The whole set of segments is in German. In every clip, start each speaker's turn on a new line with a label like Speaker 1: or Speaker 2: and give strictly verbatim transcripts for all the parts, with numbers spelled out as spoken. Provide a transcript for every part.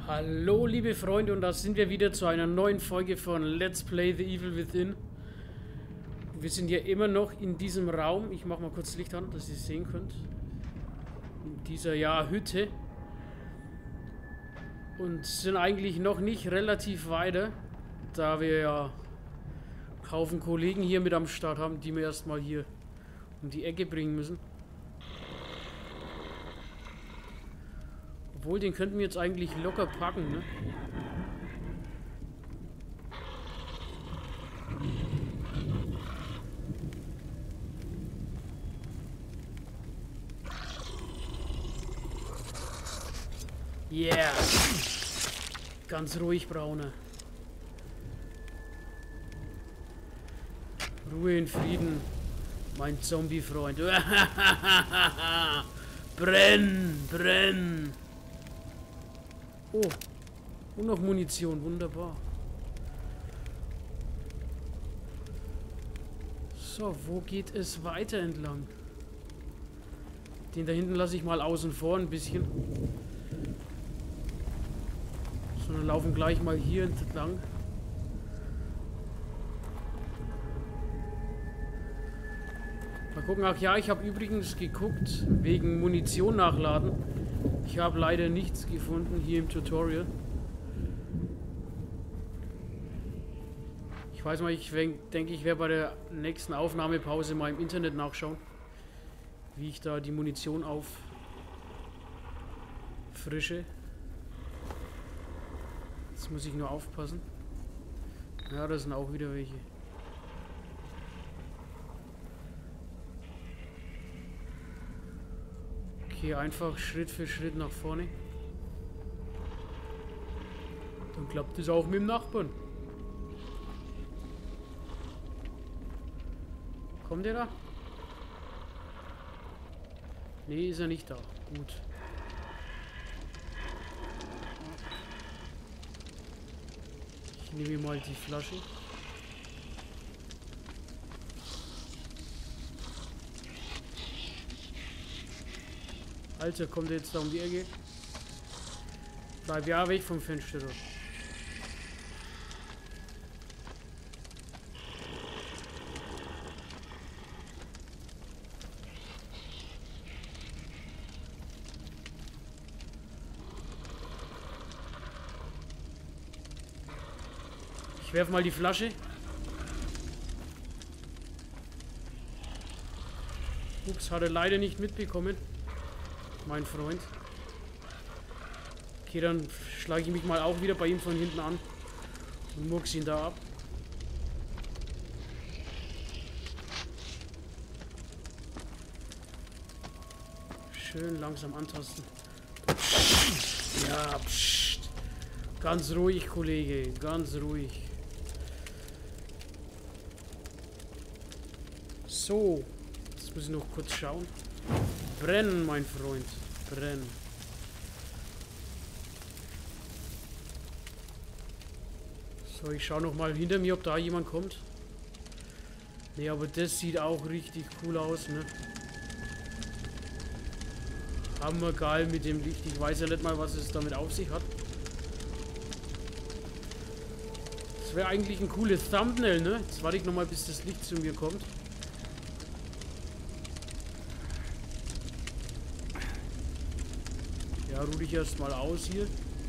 Speaker 1: Hallo liebe Freunde, und da sind wir wieder zu einer neuen Folge von Let's Play The Evil Within. Wir sind ja immer noch in diesem Raum. Ich mache mal kurz Licht an, dass ihr es sehen könnt. In dieser, ja, Hütte. Und sind eigentlich noch nicht relativ weiter, da wir ja einen Haufen Kollegen hier mit am Start haben, die wir erstmal hier um die Ecke bringen müssen. Obwohl, den könnten wir jetzt eigentlich locker packen, ne? Yeah! Ganz ruhig, Braune. Ruhe in Frieden, mein Zombie-Freund. Brenn! Brenn! Oh, und noch Munition, wunderbar. So, wo geht es weiter entlang? Den da hinten lasse ich mal außen vor ein bisschen. So, dann laufen gleich mal hier entlang. Mal gucken, ach ja, ich habe übrigens geguckt, wegen Munition nachladen. Ich habe leider nichts gefunden hier im Tutorial. Ich weiß mal, ich denke, ich werde bei der nächsten Aufnahmepause mal im Internet nachschauen, wie ich da die Munition auffrische. Jetzt muss ich nur aufpassen. Ja, da sind auch wieder welche. Okay, einfach Schritt für Schritt nach vorne. Dann klappt es auch mit dem Nachbarn. Kommt der da? Nee, ist er nicht da. Gut. Ich nehme mal die Flasche. Alter, kommt der jetzt da um die Ecke? Bleib ja weg vom Fenster. Ich werfe mal die Flasche. Ups, hat er leider nicht mitbekommen. Mein Freund. Okay, dann schlage ich mich mal auch wieder bei ihm von hinten an und murks ihn da ab. Schön langsam antasten. Ja, pssst. Ganz ruhig, Kollege, ganz ruhig. So, jetzt muss ich noch kurz schauen. Brennen, mein Freund. Brennen. So, ich schaue noch mal hinter mir, ob da jemand kommt. Ne, aber das sieht auch richtig cool aus, ne? Hammergeil mit dem Licht. Ich weiß ja nicht mal, was es damit auf sich hat. Das wäre eigentlich ein cooles Thumbnail, ne? Jetzt warte ich noch mal, bis das Licht zu mir kommt. Ja, ruhe ich erstmal aus hier.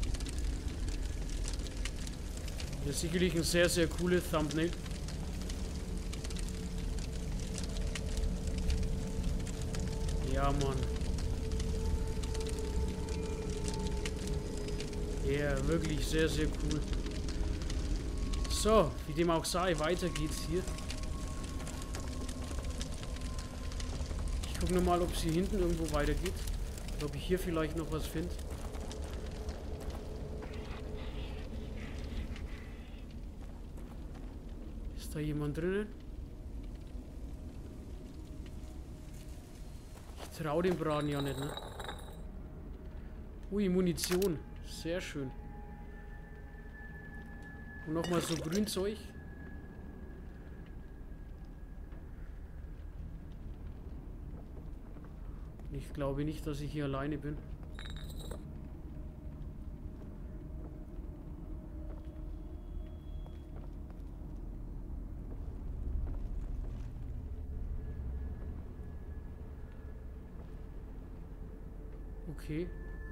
Speaker 1: Das ist sicherlich ein sehr, sehr cooles Thumbnail. Ja, Mann. Ja, wirklich sehr, sehr cool. So, wie dem auch sei, weiter geht's hier. Ich gucke nochmal, ob es hier hinten irgendwo weitergeht. Ob ich hier vielleicht noch was finde. Ist da jemand drinnen? Ich traue dem Braten ja nicht, ne? Ui, Munition. Sehr schön. Und nochmal so Grünzeug. Ich glaube nicht, dass ich hier alleine bin. Okay.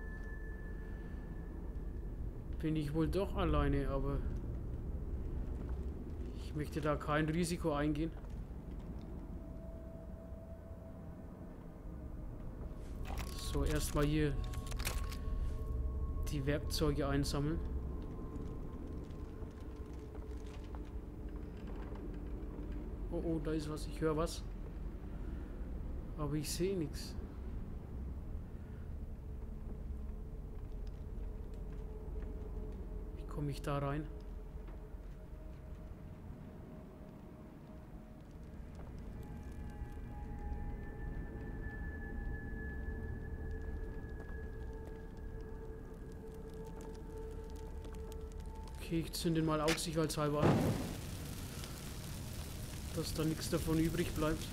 Speaker 1: Bin ich wohl doch alleine, aber ich möchte da kein Risiko eingehen. So, erstmal hier die Werkzeuge einsammeln. Oh, oh, da ist was. Ich höre was. Aber ich sehe nichts. Wie komme ich da rein? Okay, ich zünde den mal auch sicherheitshalber an. Dass da nichts davon übrig bleibt.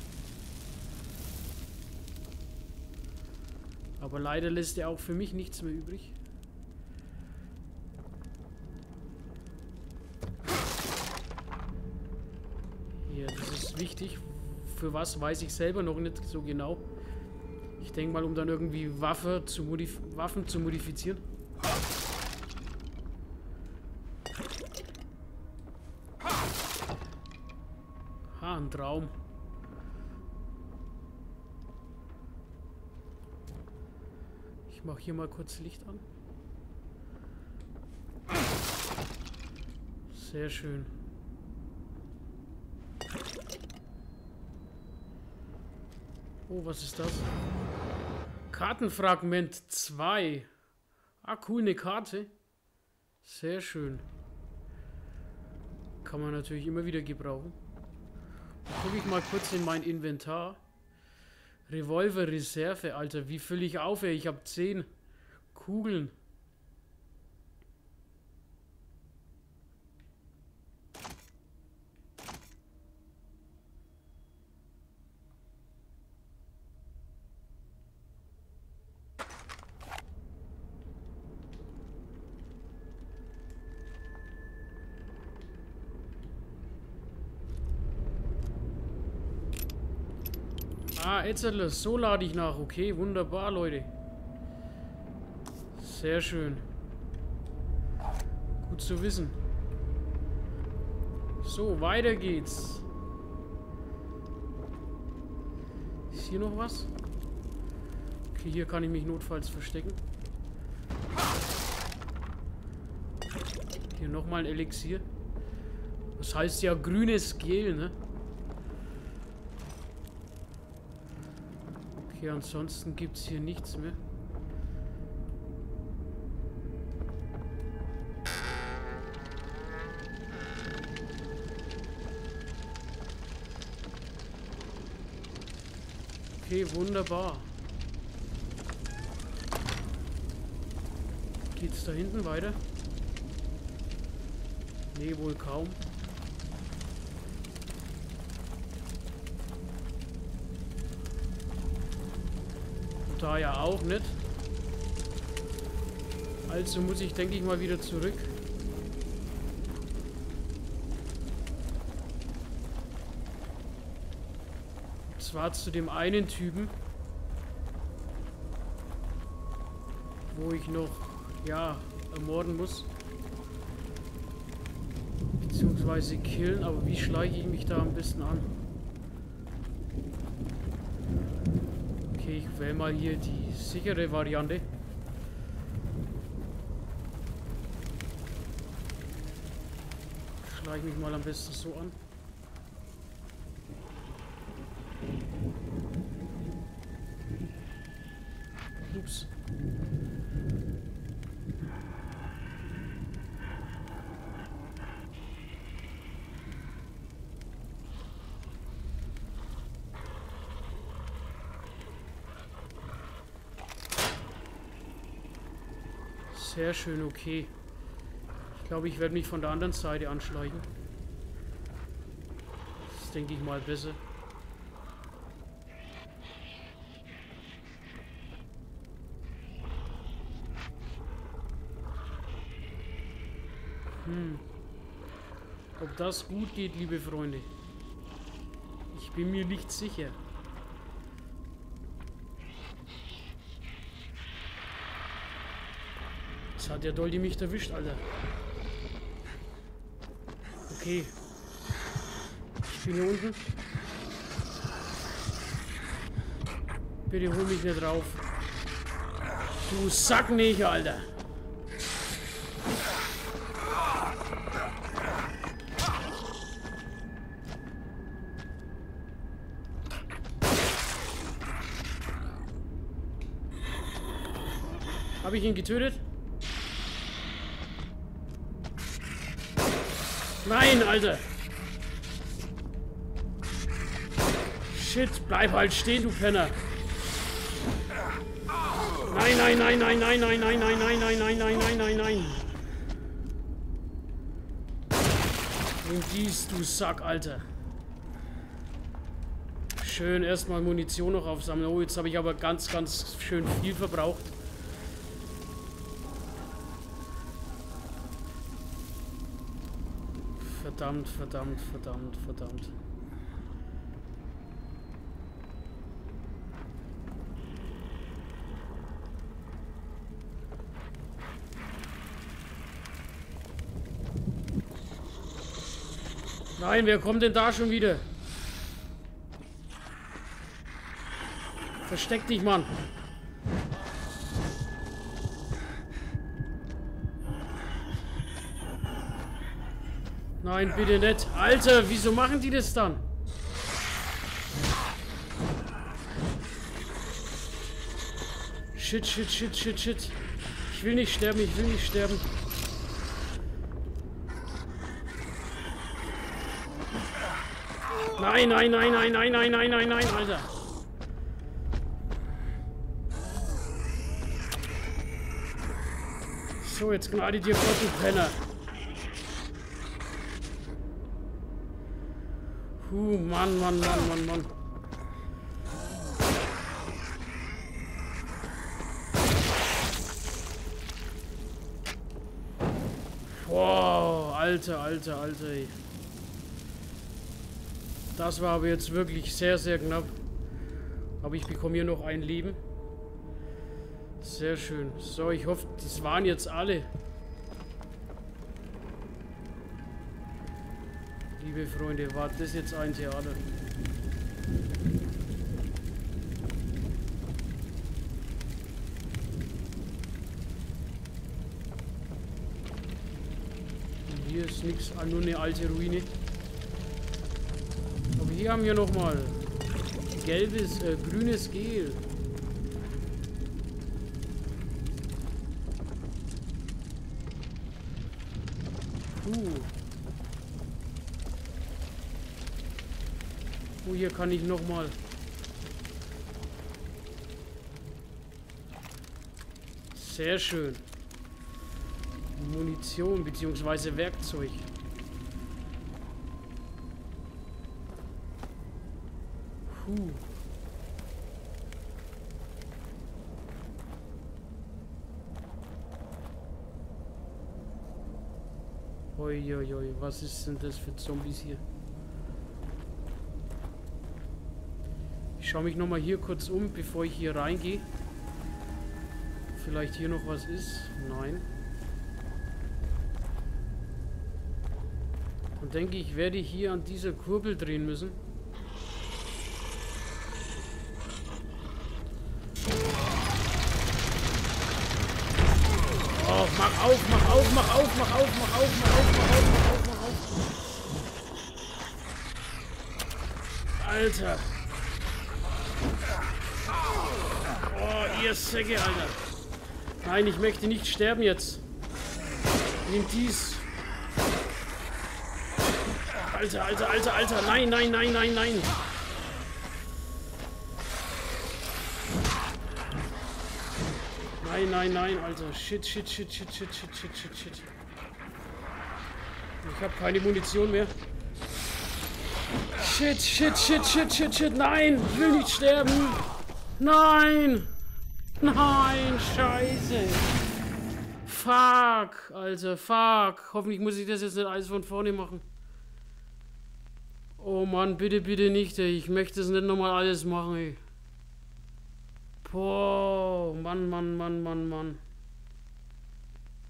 Speaker 1: Aber leider lässt er auch für mich nichts mehr übrig. Ja, das ist wichtig. Für was weiß ich selber noch nicht so genau. Ich denke mal, um dann irgendwie Waffe zu modif- Waffen zu modifizieren. Ah, ein Traum. Ich mache hier mal kurz Licht an. Sehr schön. Oh, was ist das? Kartenfragment zwei. Ah, cool, eine Karte. Sehr schön. Kann man natürlich immer wieder gebrauchen. Dann gucke ich mal kurz in mein Inventar. Revolver Reserve, Alter. Wie fülle ich auf, ey? Ich habe zehn Kugeln. Ah, jetzt so lade ich nach. Okay, wunderbar, Leute. Sehr schön. Gut zu wissen. So, weiter geht's. Ist hier noch was? Okay, hier kann ich mich notfalls verstecken. Hier nochmal ein Elixier. Das heißt ja grünes Gel, ne? Okay, ansonsten gibt es hier nichts mehr. Okay, wunderbar. Geht's da hinten weiter? Nee, wohl kaum. Da ja auch nicht. Also muss ich, denke ich, mal wieder zurück. Und zwar zu dem einen Typen, wo ich noch, ja, ermorden muss. Beziehungsweise killen, aber wie schleiche ich mich da am besten an? Okay, ich wähle mal hier die sichere Variante. Schleiche mich mal am besten so an. Ups. Sehr schön, okay. Ich glaube, ich werde mich von der anderen Seite anschleichen. Das ist, denke ich mal, besser. Hm. Ob das gut geht, liebe Freunde? Ich bin mir nicht sicher. Jetzt hat der Doldi mich erwischt, Alter. Okay. Ich bin hier unten. Bitte hol mich nicht drauf. Du Sack nicht, Alter. Habe ich ihn getötet? Nein, Alter. Shit, bleib halt stehen, du Penner. Nein, nein, nein, nein, nein, nein, nein, nein, nein, nein, nein, nein, nein, nein, nein. Und dies, du Sack, Alter. Schön erstmal Munition noch aufsammeln. Oh, jetzt habe ich aber ganz, ganz schön viel verbraucht. Verdammt, verdammt, verdammt, verdammt. Nein, wer kommt denn da schon wieder? Versteck dich, Mann. Nein, bitte nicht. Alter, wieso machen die das dann? Shit, shit, shit, shit, shit. Ich will nicht sterben, ich will nicht sterben. Nein, nein, nein, nein, nein, nein, nein, nein, nein, Alter. So, jetzt gnade dir Gott, du Penner. Puh, Mann, Mann, Mann, Mann, Mann. Boah, Alter, Alter, Alter, ey. Das war aber jetzt wirklich sehr, sehr knapp. Aber ich bekomme hier noch ein Leben. Sehr schön. So, ich hoffe, das waren jetzt alle. Liebe Freunde, war das jetzt ein Theater? Und hier ist nichts, nur eine alte Ruine. Aber hier haben wir nochmal gelbes, äh, grünes Gel. Puh. Oh, hier kann ich nochmal. Sehr schön. Munition bzw. Werkzeug. Puh. Oi, oi, oi, was ist denn das für Zombies hier? Ich schaue mich nochmal hier kurz um, bevor ich hier reingehe. Vielleicht hier noch was ist. Nein. Und denke, ich werde hier an dieser Kurbel drehen müssen. Oh, mach auf, mach auf, mach auf, mach auf, mach auf, mach auf, mach auf, mach auf, mach auf. Alter. Oh, ihr Säcke, Alter. Nein, ich möchte nicht sterben jetzt. Nimm dies. Alter, Alter, Alter, Alter. Nein, nein, nein, nein, nein. Nein, nein, nein, Alter. Shit, shit, shit, shit, shit, shit, shit, shit, shit. Ich habe keine Munition mehr. Shit, shit, shit, shit, shit, shit. Nein, ich will nicht sterben. Nein. Nein, scheiße. Fuck, Alter, fuck. Hoffentlich muss ich das jetzt nicht alles von vorne machen. Oh Mann, bitte, bitte nicht, ey. Ich möchte es nicht nochmal alles machen, ey. Boah, Mann, Mann, Mann, Mann, Mann.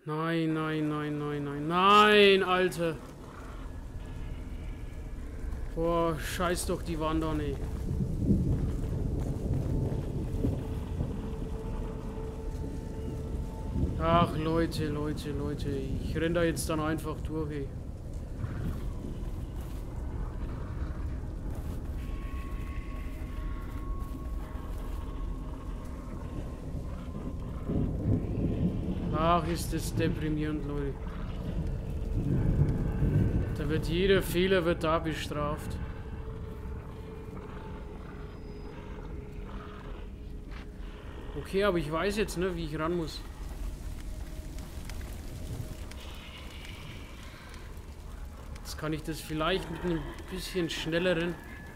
Speaker 1: Nein, nein, nein, nein, nein. Nein, Alter. Boah, scheiß doch die Wand an, ey. Ach, Leute, Leute, Leute. Ich renn da jetzt dann einfach durch, ey. Ach, ist das deprimierend, Leute. Da wird jeder Fehler wird da bestraft. Okay, aber ich weiß jetzt, ne, wie ich ran muss. Jetzt kann ich das vielleicht mit einem bisschen schnelleren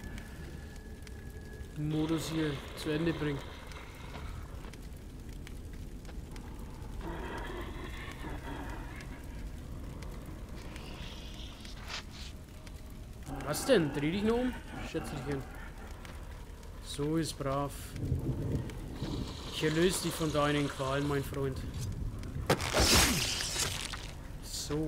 Speaker 1: Modus hier zu Ende bringen. Was denn? Dreh dich nur um? Schätzchen. So ist brav. Ich erlöse dich von deinen Qualen, mein Freund. So.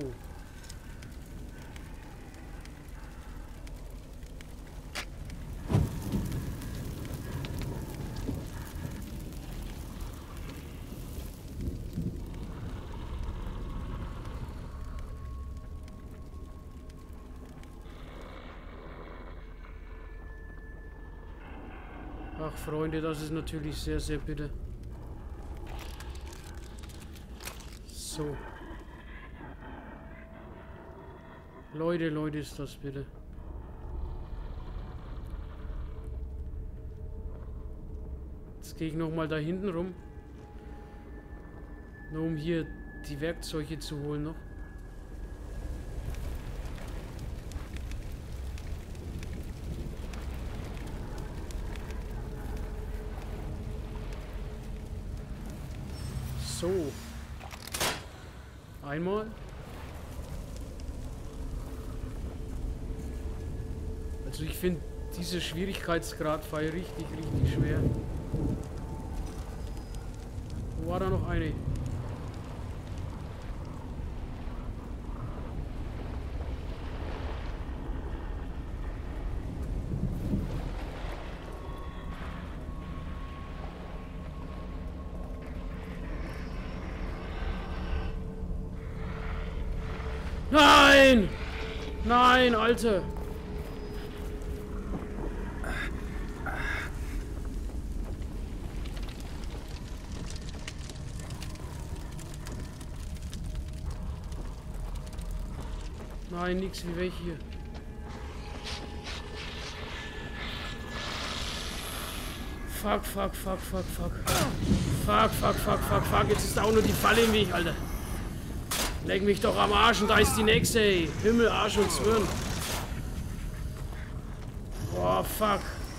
Speaker 1: Ach, Freunde, das ist natürlich sehr, sehr bitter. So. Leute, Leute, ist das bitte. Jetzt gehe ich nochmal da hinten rum. Nur um hier die Werkzeuge zu holen noch. So. Einmal. Also ich finde diese Schwierigkeitsgrad-Pfeil richtig, richtig schwer. Wo war da noch eine? Nein! Nein, Alter! Nein, nix wie weg hier. Fuck, fuck, fuck, fuck, fuck. Fuck, fuck, fuck, fuck, fuck. Jetzt ist auch nur die Falle im Weg, Alter. Leck mich doch am Arsch und da ist die nächste, ey. Himmel, Arsch und Zwirn. Boah, fuck.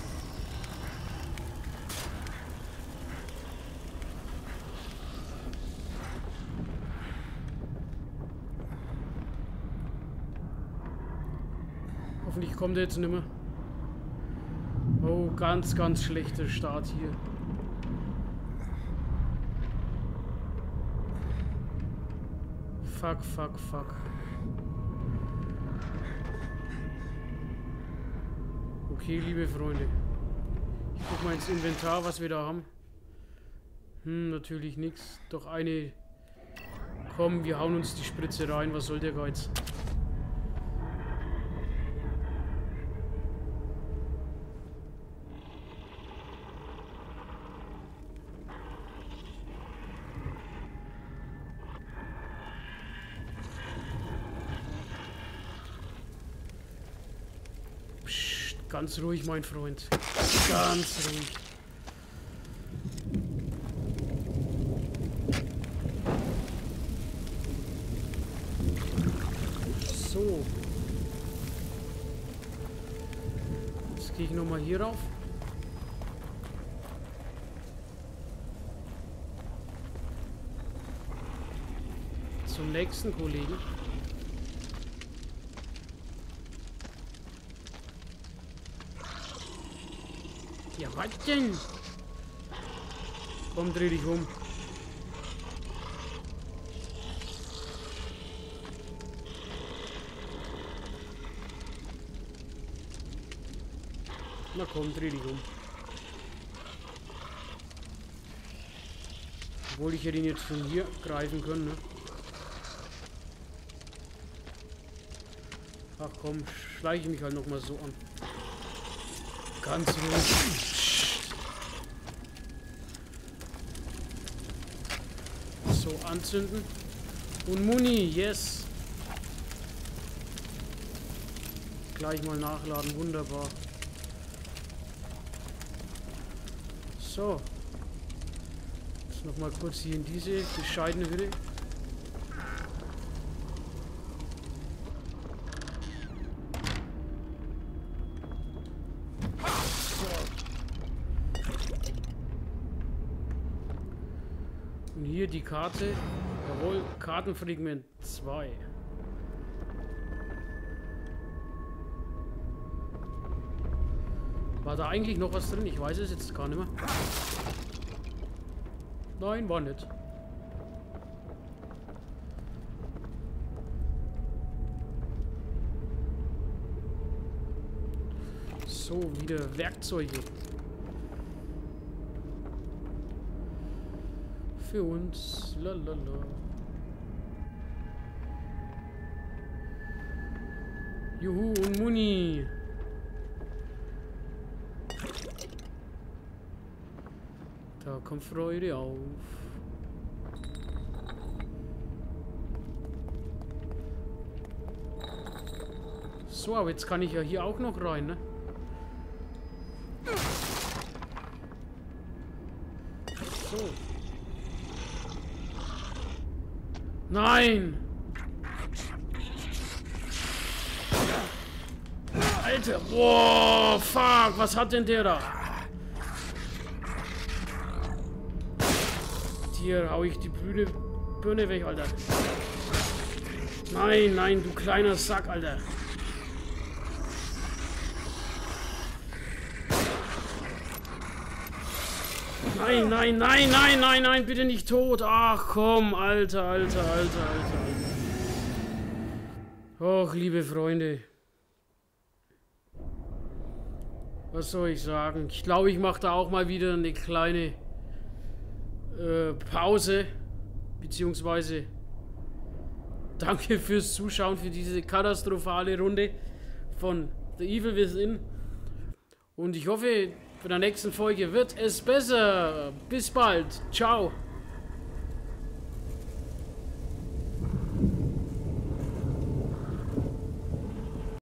Speaker 1: Hoffentlich kommt er jetzt nicht mehr. Oh, ganz, ganz schlechter Start hier. Fuck, fuck, fuck. Okay, liebe Freunde. Ich guck mal ins Inventar, was wir da haben. Hm, natürlich nichts. Doch eine... Komm, wir hauen uns die Spritze rein. Was soll der Geiz? Ganz ruhig, mein Freund. Ganz ruhig. So. Jetzt gehe ich nochmal hier rauf. Zum nächsten Kollegen. Ja, was denn? Komm, dreh dich um. Na komm, dreh dich um. Obwohl ich hätte ihn jetzt von hier greifen können, ne? Ach komm, schleiche ich mich halt nochmal so an. Ganz ruhig. So, anzünden. Und Muni, yes. Gleich mal nachladen, wunderbar. So. Jetzt nochmal kurz hier in diese bescheidene Hütte. Und hier die Karte. Jawohl, Kartenfragment zwei. War da eigentlich noch was drin? Ich weiß es jetzt gar nicht mehr. Nein, war nicht. So, wieder Werkzeuge. Für uns. Lalala. Juhu, und Muni. Da kommt Freude auf. So, aber jetzt kann ich ja hier auch noch rein, ne? So. Nein! Alter, boah, fuck, was hat denn der da? Hier hau ich die Birne, Birne weg, Alter. Nein, nein, du kleiner Sack, Alter. Nein, nein, nein, nein, nein, nein, bitte nicht tot. Ach komm, Alter, Alter, Alter, Alter. Och, liebe Freunde. Was soll ich sagen? Ich glaube, ich mache da auch mal wieder eine kleine äh, Pause. Beziehungsweise danke fürs Zuschauen, für diese katastrophale Runde von The Evil Within. Und ich hoffe, bei der nächsten Folge wird es besser. Bis bald. Ciao.